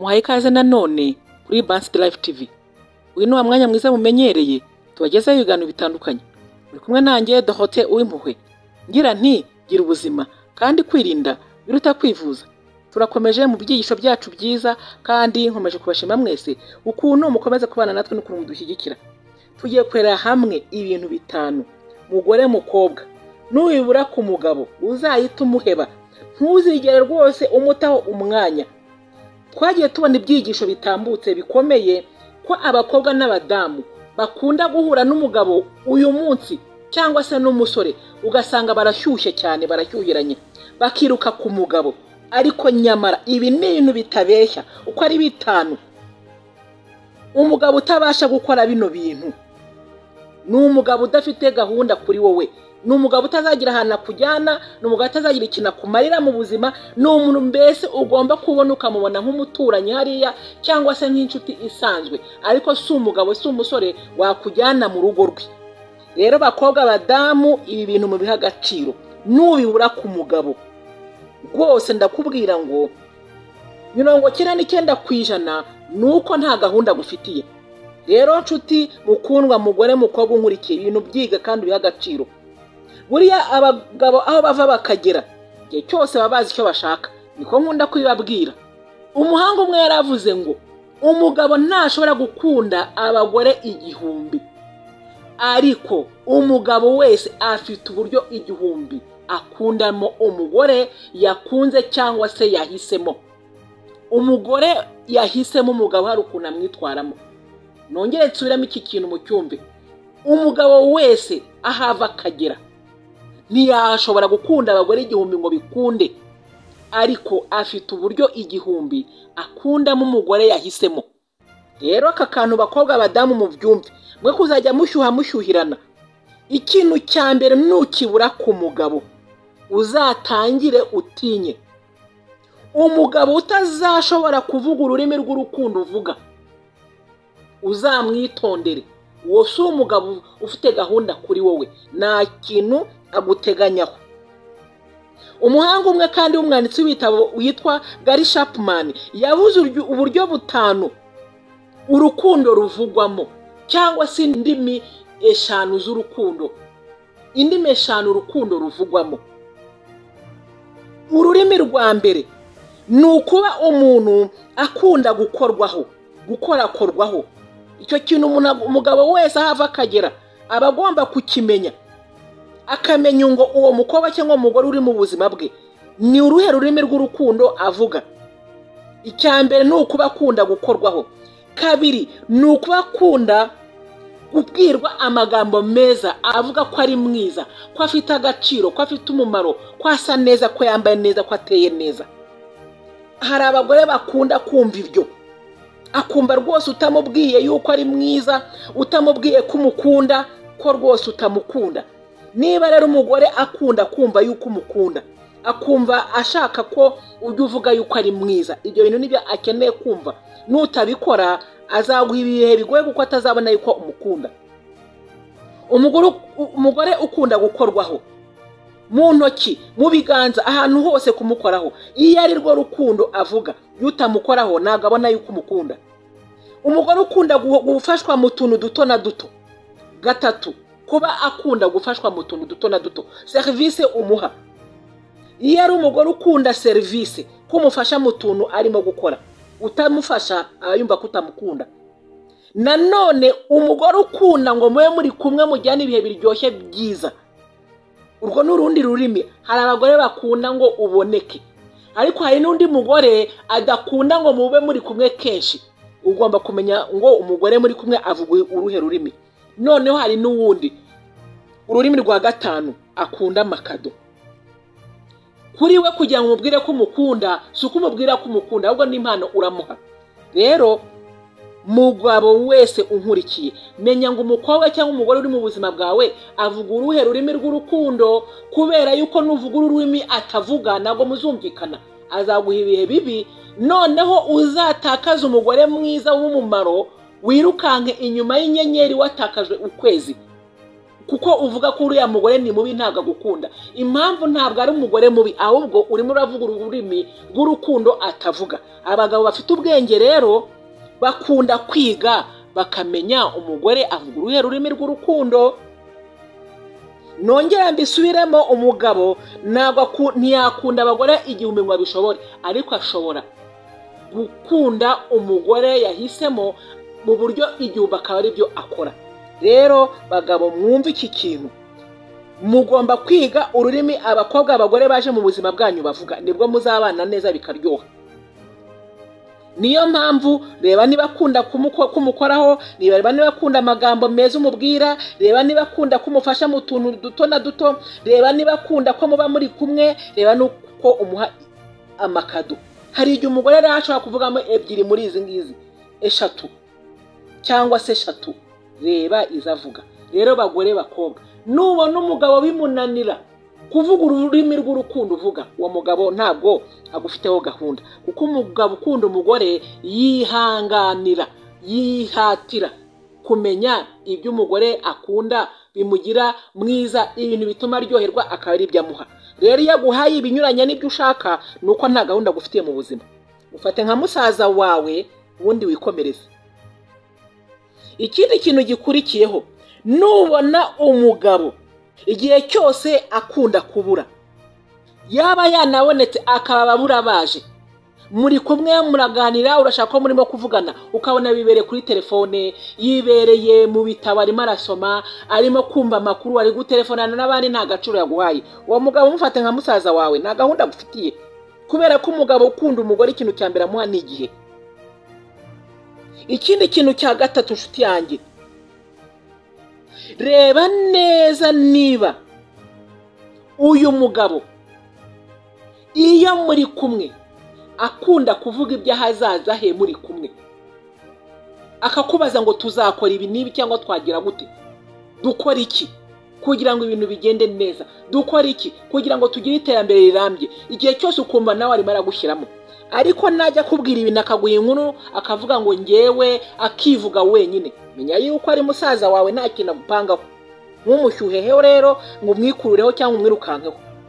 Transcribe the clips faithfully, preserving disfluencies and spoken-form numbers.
muhaye ikaze nanone kuri Bansi Live T V. Uyu ni wa mwanya mwiza mumenyereye tubagezaho ibiganiro bitandukanye. Uri kumwe nanjye Dohote uw'impuhwe. Ngira nti gira ubuzima kandi kwirinda biruta kwivuza. Turakomeje mu byigisho byacu byiza kandi nkomeje kubashima mwese ukuntu mukomeza kubana natwe n'ukuntu mudushyigikira. Tugiye kwera hamwe ibintu bitanu. Mugore mukobwa nubibura ku mugabo uzayita umuheba, ntuzigere rwose umutaho umwanya. Twagiye tubona ibyigisho bitambutse bikomeye ko abakobwa n'abadamu bakunda guhura n'umugabo uyu munsi cyangwa se n'umusore ugasanga barashyushye cyane, barashyuhiranye, bakiruka ku mugabo. Ariko nyamara ibi ni ibintu bitabeshya uko ari bitanu. Umugabo utabasha gukora bino bintu ni umugabo udafite gahunda kuri wowe, ni umugabo utazagira ahantu akujyana, ni umugabo utazagira ikintu akumarira mu buzima, ni umuntu mbese ugomba kubona ukamubona nk'umuturanyi hariya cyangwa se nk'inshuti isanzwe, ariko si umugabo, si umusore wakujyana mu rugo rwe. Rero bakobwa badamu ibi bintu mu biha agaciro. Nubibura ku mugabo rwose ndakubwira ngo mirongo icyenda n'icyenda ku ijana nuko nta gahunda gufitiye. Rero nshuti mukundwa, mugore mukobwa unkurikiye, ibintu byiga kandi biha agaciro. Buriya abagabo aho bava bakagera igihe cyose babazi icyo bashaka, niko nkunda kubibabwira. Umuhanga umwe yaravuze ngo umugabo ntashobora gukunda abagore igihumbi, ariko umugabo wese afite uburyo igihumbi akundamo umugore yakunze cyangwa se yahisemo. Umugore yahisemo umugabo hari ukuntu amwitwaramo. Nongere nsubiramo iki kintu mu cyumve. Umugabo wese ahava akagera ntiyashobora gukunda abagore igihumbi ngo bikunde, ariko afite uburyo igihumbi akundamo umugore yahisemo. Rero aka kantu bakobwa badamu mu byumve, mwe kuzajya mushyuha mushyuhirana. Ikintu cya mbere nukibura ku mugabo uzatangire utinye. Umugabo utazashobora kuvuga ururimi rw'urukundo uvuga, uzamwitondere. Uwo si umugabo ufite gahunda kuri wowe, nta kintu aguteganyaho. Umuhanga umwe kandi w'umwanditsi w'ibitabo witwa Gary Chapman yavuze uburyo butanu urukundo ruvugwamo, cyangwa se indimi eshanu z'urukundo. Indimi eshanu urukundo ruvugwamo. Ururimi rwa mbere ni ukuba umuntu akunda gukorwaho, gukorakorwaho. Icyo kintu umugabo wese ahava akagera aba agomba kukimenya, akamenya ngo uwo mukobwa cyangwa umugore uri mu buzima bwe ni uruhe rurimi rw'urukundo avuga. Icya mbere ni ukuba akunda gukorwaho. Kabiri ni ukuba akunda kubwirwa amagambo meza, avuga ko ari mwiza, ko afite agaciro, ko afite umumaro, ko asa neza, ko yambaye neza, ko ateye neza. Hari abagore bakunda kumva ibyo, akumva rwose utamubwiye yuko ari mwiza, utamubwiye ko umukunda, ko rwose utamukunda. Niba rero umugore akunda kumva yuko umukunda, akumva ashaka ko ujya uvuga yuko ari mwiza, ibyo bintu nibyo akeneye kumva. Nutabikora azaguha ibihe bigoye kuko atazabona yuko umukunda. Umugore umugore ukunda gukorwaho mu ntoki, mu biganza, ahantu hose kumukoraho, iyo ari rwo rukundo avuga. Yutamukoraho ntabwo abona yuko umukunda. Umugore ukunda gufashwa mu tuntu duto na duto. Gatatu, kuba akunda gufashwa mu tuntu duto na duto, serivisi umuha. Iyo ari umugore ukunda serivisi, kumufasha mu tuntu arimo gukora, utamufasha abayumva kutamukunda. Nanone umugore ukunda ngo mube muri kumwe mujyane ibihe biryoshye byiza, urwo n'urundi rurimi. Hari abagore bakunda ngo uboneke, ariko hari n'undi mugore adakunda ngo mube muri kumwe kenshi. Ugomba kumenya ngo umugore muri kumwe avuga uruhe rurimi. Noneho hari n'uwundi, ururimi rwa gatanu, akunda amakado. Kuri we kugira ngo umubwire ko umukunda, si uko umubwira ko umukunda, ahubwo n'impano uramuha. Rero mugabo wese unkurikiye, menya ngo umukobwa cyangwa umugore uri mu buzima bwawe avuga uruhe rurimi rw'urukundo, kubera yuko nuvuga ururimi atavuga ntabwo muzumvikana, azaguha ibihe bibi. Noneho uzatakaza umugore mwiza w'umumaro, wirukanke inyuma y'inyenyeri watakajwe ukwezi. kuko uvuga ko uriya mugore ni mubi ntabwo agukunda. Impamvu ntabwo ari umugore mubi, ahubwo urimo uravuga ururimi rw'urukundo atavuga. Abagabo bafite ubwenge rero bakunda kwiga bakamenya umugore avuga uruhe rurimi rw'urukundo. Nongera mbisubiremo, umugabo ntabwo ntiyakunda abagore igihumbi ngo abishobore, ariko ashobora gukunda umugore yahisemo mu buryo igihumbi akaba ari byo akora. Rero bagabo mwumva iki kintu, mugomba kwiga ururimi abakobwa abagore baje mu buzima bwanyu bavuga, nibwo muzabana neza bikaryoha. Niyo mpamvu reba niba akunda kumukoraho, reba niba akunda amagambo meza umubwira, reba niba akunda kumufasha mu tuntu duto na duto, reba niba akunda ko muba muri kumwe, reba nuko umuha amakado. Hari igihe umugore rero ashobora kuvugamo ebyiri muri izi ngizi, eshatu cyangwa se eshatu, reba izavuga. Rero bagore bakobwa, nubona umugabo bimunanira kuvuga ururimi rw'urukundo uvuga, uwo mugabo ntabwo agufiteho gahunda, kuko umugabo ukunda umugore yihanganira, yihatira kumenya ibyo umugore akunda bimugira mwiza, ibintu bituma aryoherwa akaba ari ibyo amuha. Rero iyo aguhaye ibinyuranye n'ibyo ushaka, nuko nta gahunda agufitiye mu buzima. Ufate nka musaza wawe ubundi wikomereze. Ikindi kintu gikurikiyeho, nubona umugabo igihe cyose akunda kubura, yaba yanabonetse akaba abura baje, muri kumwe muraganira, urashaka ko murimo kuvugana, ukabona bibereye kuri telefone, yibereye mu bitabo arimo arasoma, arimo kumva amakuru, ari gutelefonana n'abandi, nta gaciro yaguhaye. Uwo mugabo umufate nka musaza wawe, nta gahunda agufitiye, kubera ko umugabo ukunda umugore ikintu cya mbere amuha ni igihe. Ikindi kintu cya gatatu nshuti yanjye, reba neza niba uyu mugabo iyo muri kumwe akunda kuvuga ibyo ahazaza he muri kumwe, akakubaza ngo tuzakora ibi n'ibi cyangwa twagira gute, dukora iki kugira ngo ibintu bigende neza, dukora iki kugira ngo tugire iterambere rirambye, igihe cyose ukumva nawe arimo aragushyiramo. Ariko najya kubwira ibintu akaguha inkuru akavuga ngo ngewe, akivuga wenyine, menya yuko ari musaza wawe nta kintu agupangaho. Ntumushyuheho rero ngo umwikurureho cyangwa umwirukankeho.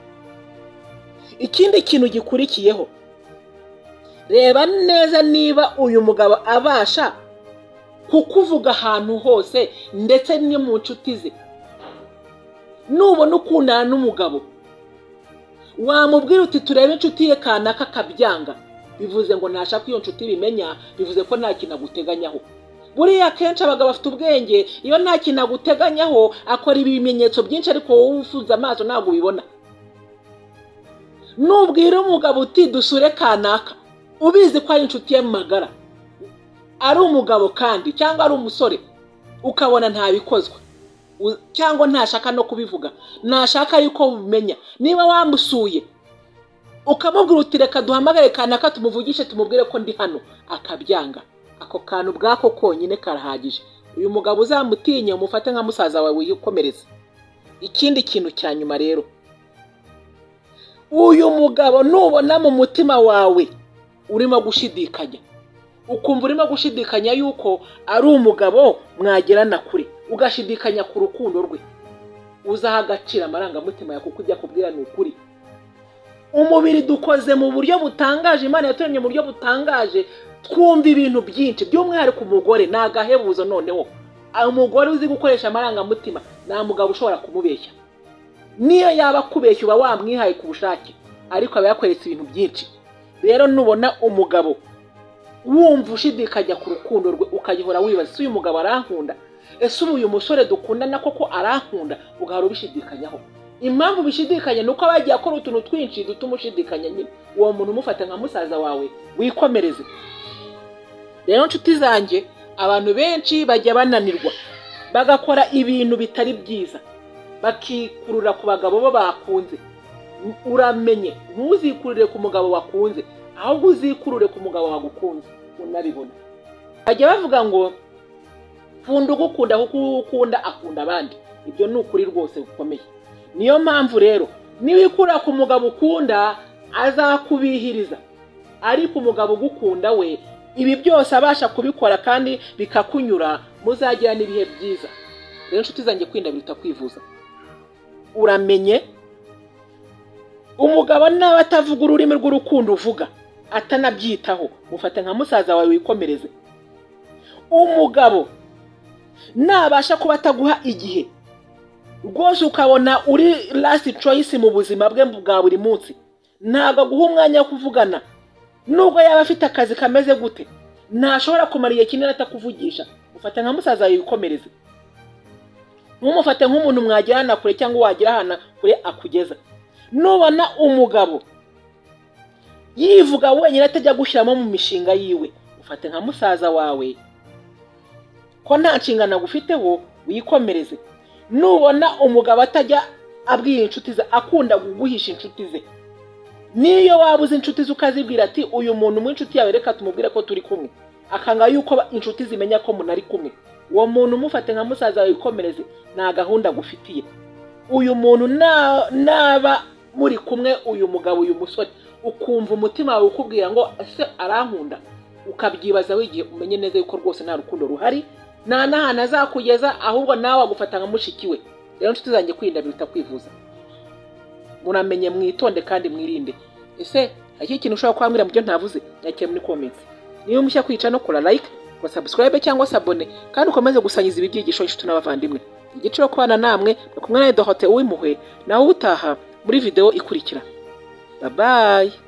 Ikindi kintu gikurikiyeho, reba neza niba uyu mugabo abasha kukuvuga ahantu hose ndetse no mu nshuti ze. Nubona ukundana n'umugabo, wamubwira uti turebe inshuti ye kanaka akabyanga, bivuze ngo ntashaka iyo nshuti bimenya, bivuze ko nta kintu aguteganyaho. Buriya kenshi abagabo bafite ubwenge, iyo nta kintu aguteganyaho akora ibimenyetso byinshi, ariko wowe ufunze amaso ntabwo ubibona. Nubwira umugabo uti dusure kanaka, ubizi ko ari inshuti ye magara, ari umugabo kandi cyangwa ari umusore, ukabona ntabikozwa cyangwa ntashaka no kubivuga, ntashaka yuko ubimenya. Niba wamusuye ukamubwira uti reka duhamagare kanaka tumuvugishe tumubwire ko ndi hano, akabyanga, ako kantu bwako konyine karahagije. Uyu mugabo uzamutinye umufate nka musaza wawe wikomereze. Ikindi kintu cya nyuma rero, uyu mugabo nubona mu mutima wawe urimo gushidikanya, ukumva urimo gushidikanya yuko ari umugabo mwagerana kure, ugashidikanya ku rukundo rwe, uzaha agaciro amarangamutima yawe, kuko ujya kubwira ni ukuri. Umubiri dukoze mu buryo butangaje, Imana yaturemye mu buryo butangaje, twumva ibintu byinshi, by'umwihariko umugore ni agahebuzo. Noneho umugore uzi gukoresha amarangamutima nta mugabo ushobora kumubeshya. Niyo yaba akubeshya uba wamwihaye ku bushake, ariko aba yakweretse ibintu byinshi. Rero nubona umugabo wumva ushidikanya ku rukundo rwe, ukagihora wibaza uyu mugabo arankunda, ese uyu musore dukundana koko arankunda, ugahora ubishidikanyaho. Impamvu bishidikanya nuko abagiye akora utuntu twinshi dutuma ushidikanya nyine. Uwo muntu umufata nka musaza wawe wikomereze. Rero nshuti zanjye, abantu benshi bajya bananirwa bagakora ibintu bitari byiza, bakikurura ku bagabo bo bakunze. Uramenye, ntuzikurire ku mugabo wakunze, ahubwo uzikurure ku mugabo wagukunze, unabibona. Bajya bavuga ngo funda ugukunda kuko ukunda akunda abandi. Ibyo ni ukuri rwose gukomeye. Niyo mpamvu rero niwikura ku mugabo ukunda azakubihiriza, ariko umugabo ugukunda we ibi byose abasha kubikora kandi bikakunyura, muzagira n'ibihe byiza. rero inshuti zanjye kwirinda biruta kwivuza. Uramenye umugabo nawe atavuga ururimi rw'urukundo uvuga atanabyitaho, mufate nka musaza wawe wikomereze. Umugabo nabasha kuba ataguha igihe rwose ukabona uri last choice mu buzima bwe bwa buri munsi, ntabwo guha umwanya wo kuvugana, nubwo yaba afite akazi kameze gute ntashobora kumara igihe kinini atakuvugisha, mufate nka musaza wawe wikomereze. Ntumufate nk'umuntu mwagirana kure cyangwa wagira hana kure akugeza. Nubona umugabo yivuga wenyine atajya gushyiramo mu mishinga yiwe, ufate nka musaza wawe ko nta nshingano agufiteho, wikomereze. Nubona umugabo atajya abwira inshuti ze, akunda guguhisha inshuti ze, niyo wabuze inshuti ze ukazibwira ati uyu muntu mu inshuti yawe reka tumubwire ko turi kumwe, akanga yuko inshuti zimenya ko munari kumwe, uwo muntu mufate nka musaza wawe wikomereze, nta gahunda gufitiye. Uyu muntu naba muri kumwe, uyu mugabo uyu musore, ukumva umutima wawe ukubwira ngo ese arankunda, ukabyibaza wigiye umenye neza yuko rwose nta rukundo ruhari, nta nahana azakugeza, ahubwo nawe agufata nka mushiki we. Rero inshuti zanjye kwirinda biruta kwivuza. Muramenye, mwitonde kandi mwirinde. Ese iki kintu ushobora kwambwira mu byo ntavuze, nyakire muri comments. Niyo mushya kwica no kora like, ko subscribe cyangwa sabone, kandi ukomeze gusanyiza ibi byigisho inshuti n'abavandimwe. Igiciro kubana namwe kumwe na Dohote Uwimpuhwe, nawe utaha muri video ikurikira. Bye bye.